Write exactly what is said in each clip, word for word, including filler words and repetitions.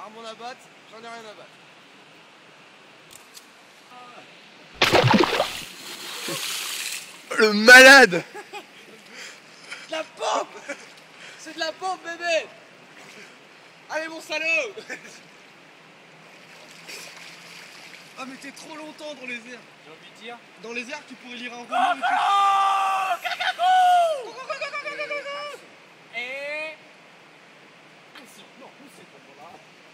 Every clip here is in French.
Armand la batte, j'en ai rien à battre. Le malade. De la pompe. C'est de la pompe, bébé. Allez, mon salaud. Ah, mais t'es trop longtemps dans les airs. J'ai envie de dire. Dans les airs, tu pourrais lire un roman. Et... Non, c'est pas là.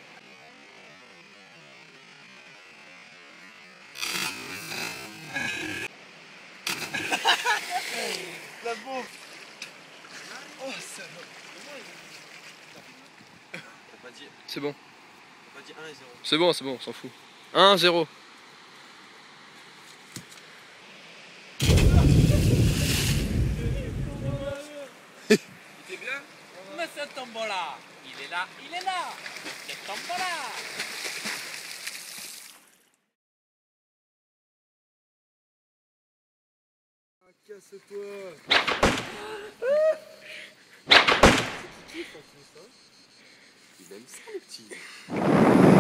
La bombe. Oh, salaud. T'as pas dit... C'est bon. T'as pas dit un et zéro. C'est bon, c'est bon, on s'en fout. un zéro. T'es bien? Monsieur Tombola, il est là, il est là. Monsieur Tombola. Casse-toi. C'est qui qui fait ça? Il aime ça, le petit.